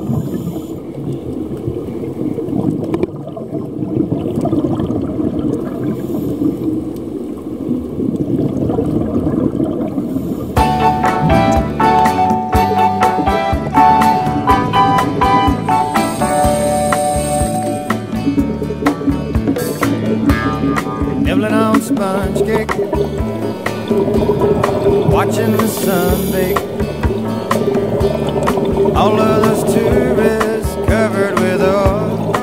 Nibbling on sponge cake, watching the sun bake. All of those tourists covered with oil,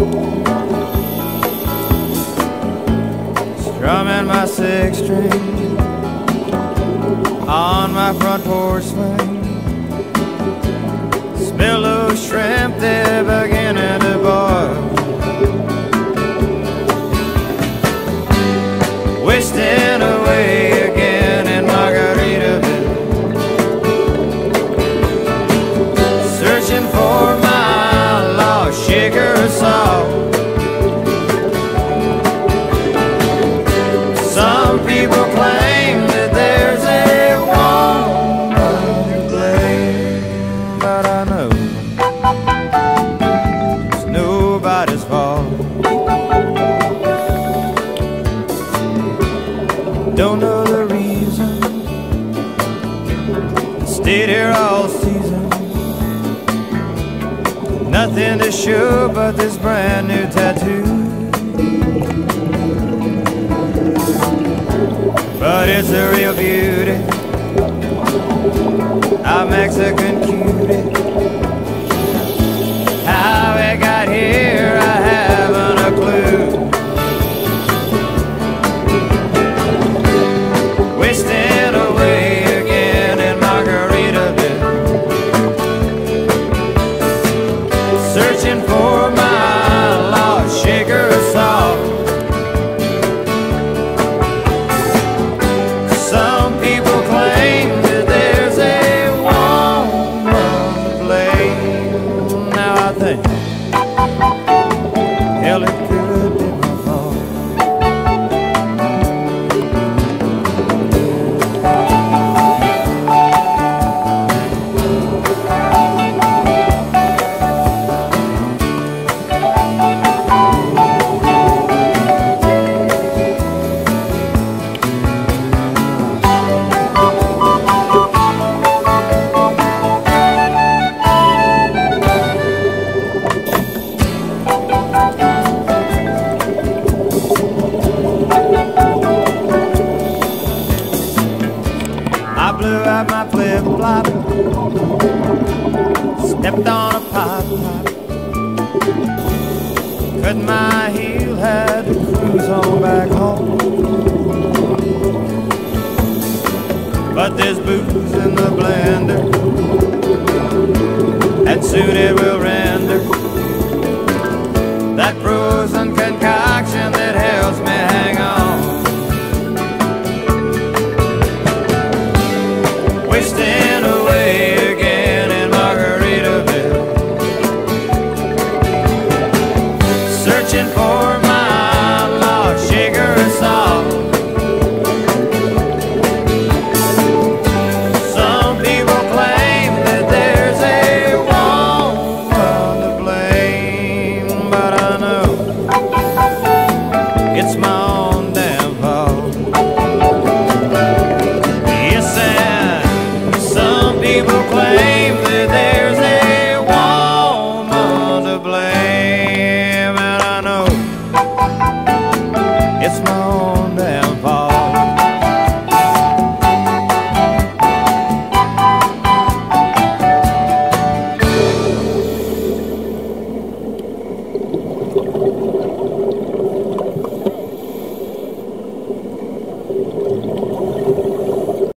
strumming my six string on my front porch swing. Smell those shrimp, they're beginning to boil. Wasting away again in Margaritaville, searching for my lost sugar salt. Some people claim that there's a woman to blame, but I know it's nobody's fault. Don't know the reason, stayed here all season. Nothing to show but this brand new tattoo. But it's a real beauty, a Mexican cutie. How it got here, I haven't a clue. Wasting away again in Margaritaville, searching for my lost sugar salt. Some people claim that there's a woman to blame. Now I think, hell, it could be my fault. I blew out my flip-flop, stepped on a pop. Cut my heel, had to cruise on back home. But there's booze in the blender, and soon it will render that frozen concoction that helps me hang on. Wasting away again in Margaritaville, searching for my lost sugar salt. Some people claim that there's a woman to blame, but I know it's my own damn fault. Yes, and some people claim that there's a woman to blame, and I know it's my own damn fault.